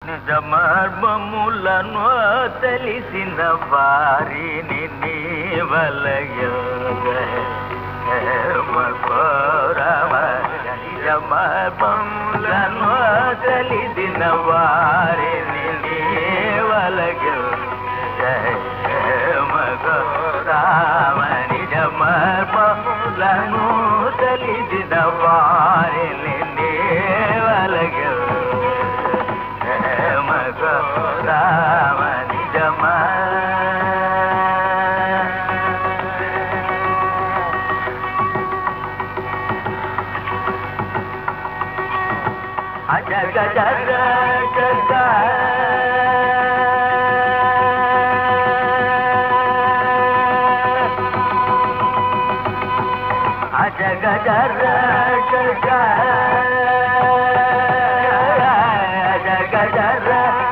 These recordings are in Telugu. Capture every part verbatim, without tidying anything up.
నిజ మర్మములను తెలిసిన వారిని నిజ మర్మములను తెలిసిన వారిని నీవలగ రామ నిజ మర్మములను తెలిసిన వారిని నీవలగ రామ నిజమ అజగ జగ జగ అజగ జగ జగ అజగ జగ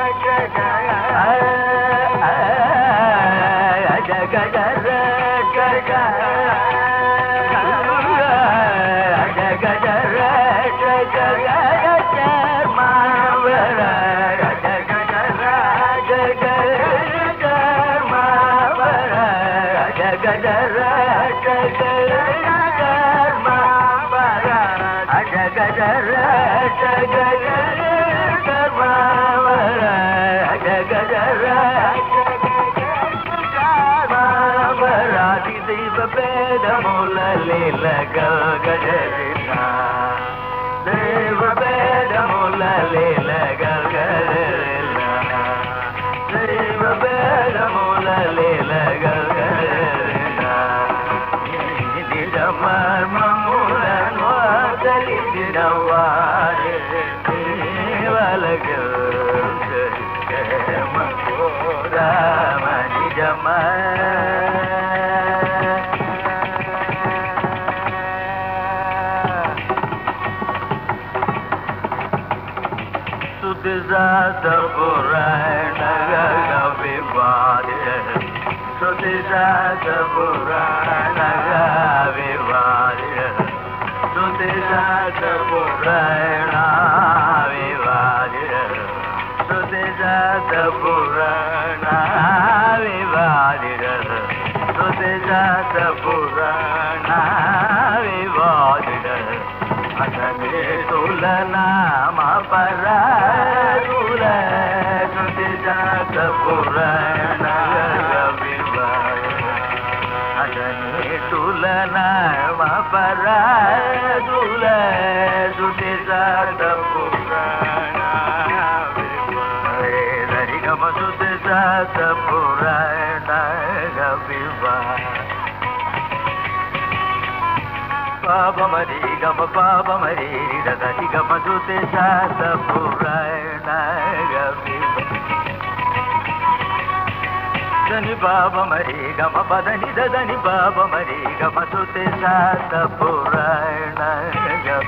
దేవ గజరిన దేవ వేదముల లీల గజరిన దేవ వేదముల లీల గజరిన నిజ మర్మములను తెలిసిన వారి వలగ Rama నిజమ Sudizata Purana Vivadya Sudizata Purana Vivadya Sudizata Purana Vivadya Sudizata Purana Vivadya Sudizata Purana Vivadya Asane Tulana Mapara Tula Sudizata Purana Vivadya Asane Tulana Mapara Tula Sudizata Purana Vivadya Rarigama Sudizata Purana Vivadya Papa Mari Gama Papa Mari Dada Gama Sute Sata Purana Gaviva Dani Papa Mari Gama Padani Dani Papa Mari Gama Sute Sata Purana Gaviva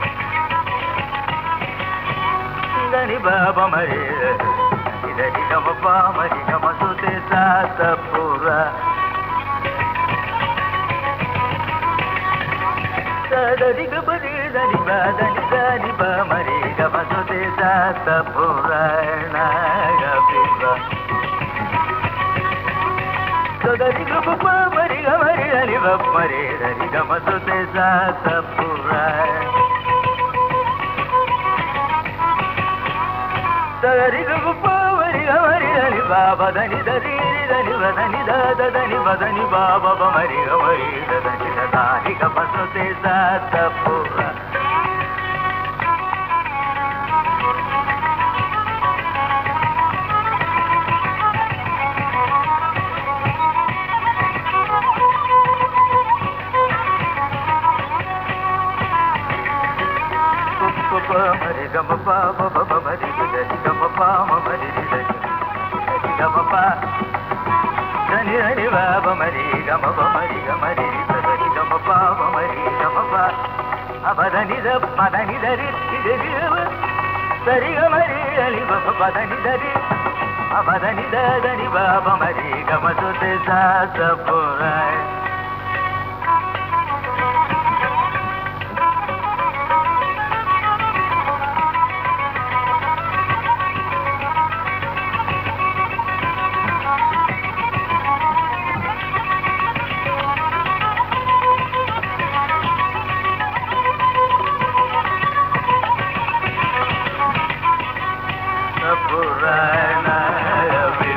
Dani Papa Mari Dani Gama Papa Mari Gama Sute Sata Purana Dani Gabari Dani Ba Dani Dani Ba Mari Gama Sute Sata Purana Gaviva Dani Gabapa Mari Gamari Dani Ba Mari Dani Gama Sute Sata Purana Dani Gabapa Mari Gamari Dani Baba Dani Dani Dani Ba Dani Dada Dani Ba Dani Baba Ba Mari Gamari Dani Dani Gama Sute Sata Purana Mari Gama Pa Baba Mari Dani Gama Pa Mari Dani Dani Gama Pa Dani Dani Baba Mari Gama Pa Mari Gamari Dani Gama Pa Mari Gama Pa Abadani Da Madani Dari Dari Dari Gamari Ali Baba Badani Dari Abadani Da Dani Baba Mari Gama Sute Sata Purana పురాణ